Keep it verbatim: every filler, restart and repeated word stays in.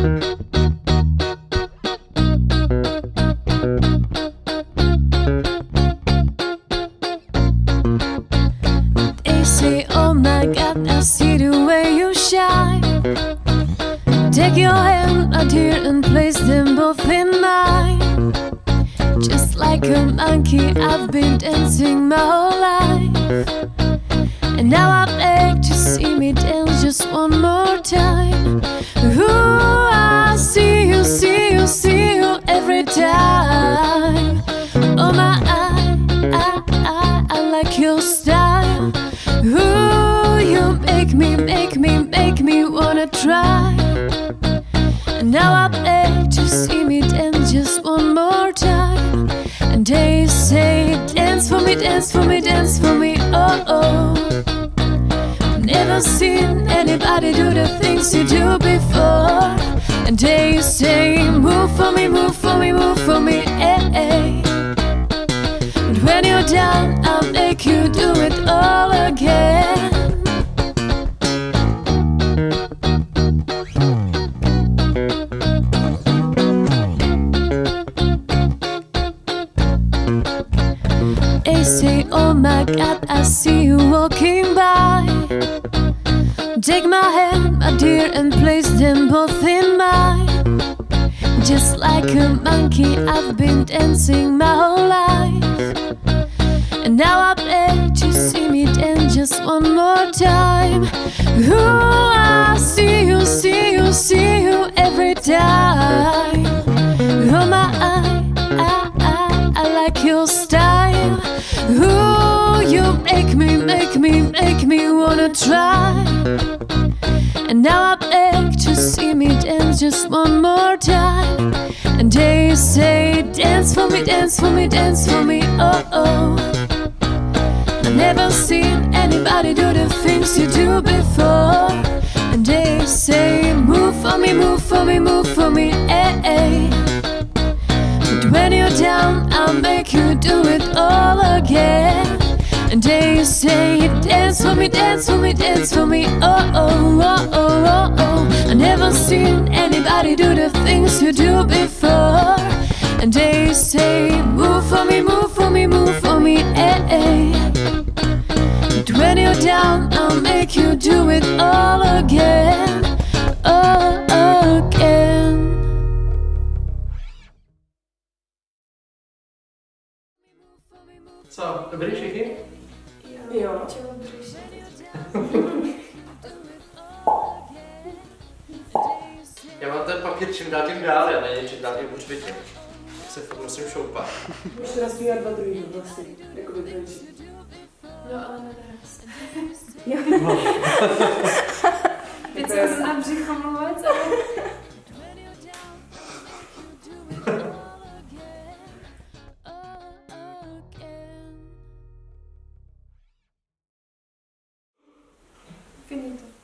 They say, oh my God, I see the way you shine. Take your hand, my dear, and place them both in mine. Just like a monkey, I've been dancing my whole life, and now I beg to see me dance just one more time. Ooh, I see you, see you, see you every time. Oh my, I, I, I, I like your style. Ooh, you make me, make me, make me wanna try. And now I beg to see me dance just one more time. And they say, dance for me, dance for me, dance for me, oh oh. Never seen anybody do the things you do before. And they say, move for me, move for me, move for me, eh, eh. But when you're down, I'll make you do it all again. They say, oh my God, I see you walking by. Take my hand, my dear, and place them both in mine. Just like a monkey, I've been dancing my whole life, and now I beg to see me dance just one more time. Ooh, I see you, see you, see you every time. Oh my, I, I, I, I like your style. Ooh, you make me, make me, make me wanna try. And now I beg to see me dance just one more time. And they say, dance for me, dance for me, dance for me, oh oh. I've never seen anybody do the things you do before. And they say, move for me, move for me, move for me, eh, eh. But when you're down, I'll make you do it all again. And they say, dance for me, dance for me, dance for me, oh oh, oh oh, oh oh. I've never seen anybody do the things you do before. And they say, move for me, move for me, move for me, eh, eh. But when you're down, I'll make you do it all again, all again. Co, dobrý všichni? Jo. Já mám ten papír čím dál tím dál, já na něj čím dál tím už vidím. Se fakt musím šoupat. Můžu rozvíjet dva druhý vlastně, jako by to No ale nenaraz. Jo. Teď jsem na břicho mluvit, ale... Finito.